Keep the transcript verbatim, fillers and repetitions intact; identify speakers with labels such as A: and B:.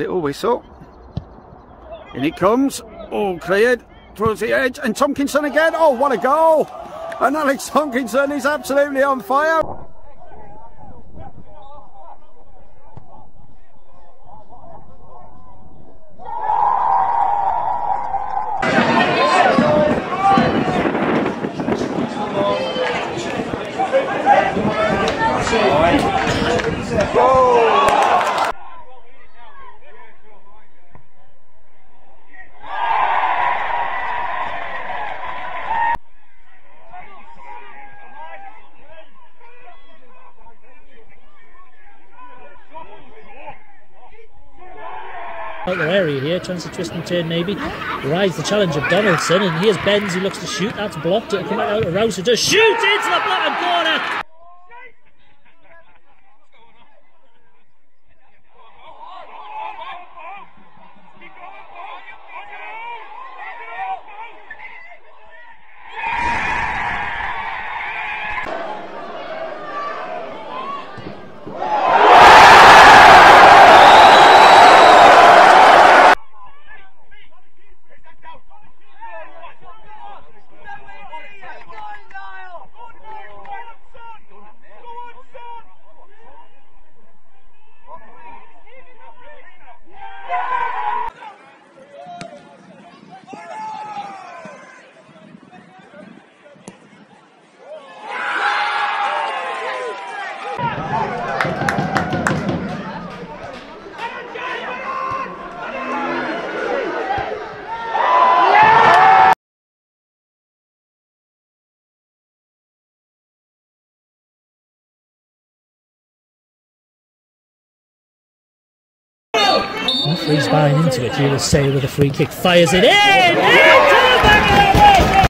A: little whistle. In it comes. All cleared. Towards the edge. And Tomkinson again. Oh, what a goal! And Alex Tomkinson is absolutely on fire.
B: Out their area here, chance to twist and turn maybe. Rides the challenge of Donaldson, and here's Benz who looks to shoot. That's blocked. It'll come back out to Rouse who does shoot into the bottom corner. Referee's buying into it. Here's Sale with a free kick, fires it in! Into the back of the